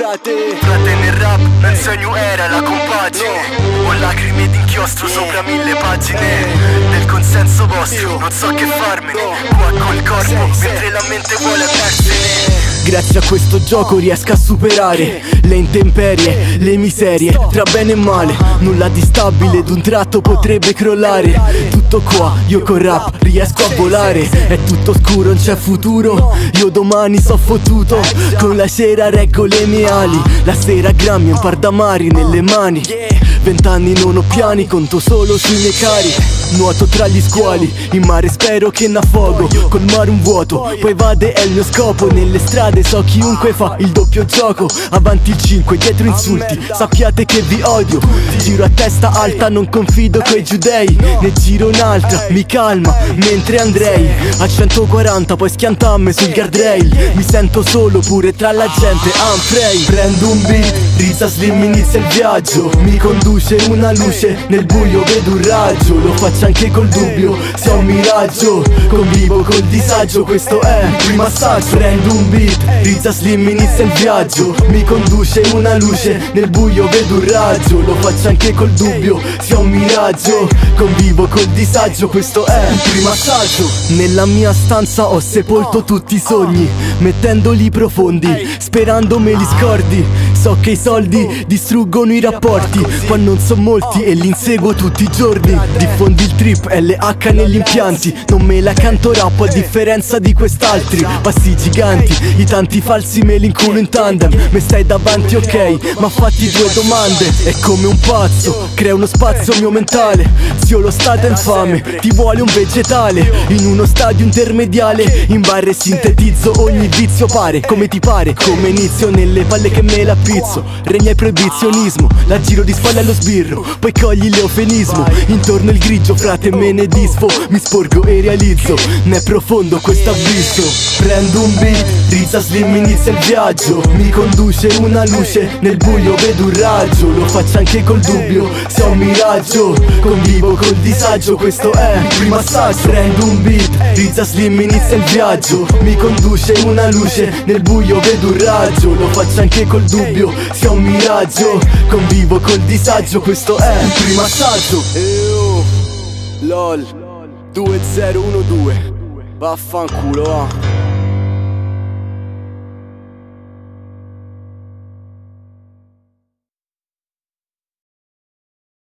Frate nel rap, nel sogno era la compagine. Ho lacrime d'inchiostro sopra 1000 pagine del consenso vostro, non so che farmene. Qua col corpo, mentre la mente vuole andarsene. Grazie a questo gioco riesco a superare le intemperie, le miserie, tra bene e male. Nulla di stabile, d'un tratto potrebbe crollare. Tutto qua, io col rap riesco a volare. È tutto scuro, non c'è futuro, io domani so fottuto. Con la cera reggo le mie ali, la sera grammi un par d'amari nelle mani. 20 anni non ho piani, conto solo sui miei cari. Nuoto tra gli squali, in mare spero che n'affogo. Col mare un vuoto, poi vade è il mio scopo. Nelle strade so chiunque fa il doppio gioco. Avanti il 5, dietro insulti, sappiate che vi odio. Giro a testa alta, non confido coi giudei. Ne giro un'altra, mi calma, mentre andrei a 140, poi schiantamme sul guardrail. Mi sento solo pure tra la gente, I'm free. Prendo un beat, Risa Slim inizia il viaggio. Mi conduce una luce, nel buio vedo un raggio. Lo faccio anche col dubbio, se ho un miraggio. Convivo col disagio, questo è il primo assaggio. Prendo un beat, Risa Slim inizia il viaggio. Mi conduce una luce, nel buio vedo un raggio. Lo faccio anche col dubbio, se ho un miraggio. Convivo col disagio, questo è il primo assaggio. Nella mia stanza ho sepolto tutti i sogni, mettendoli profondi, sperando me li scordi. So che i soldi distruggono i rapporti, qua non so molti e li inseguo tutti i giorni. Diffondi il trip, LH negli impianti, non me la canto rap a differenza di quest'altri. Passi giganti, i tanti falsi me li inculo in tandem. Me stai davanti ok, ma fatti due domande. È come un pazzo, crea uno spazio mio mentale. Zio lo stato è infame, ti vuole un vegetale. In uno stadio intermediale, in barre sintetizzo ogni vizio pare. Come ti pare, come inizio nelle palle che me la pizzo. Regna il proibizionismo, la giro di spalle allo sbirro, poi cogli l'eufemismo. Intorno il grigio, frate me ne disfo. Mi sporgo e realizzo, n'è profondo questo abisso. Prendo un beat, Risa Slim inizia il viaggio. Mi conduce una luce, nel buio vedo un raggio. Lo faccio anche col dubbio, se ho un miraggio. Convivo col disagio, questo è il primo assaggio. Prendo un beat, Risa Slim inizia il viaggio. Mi conduce una luce, nel buio vedo un raggio. Lo faccio anche col dubbio, se ho un miraggio. Convivo col disagio, questo è il primo assaggio. LOL 2012, vaffanculo va.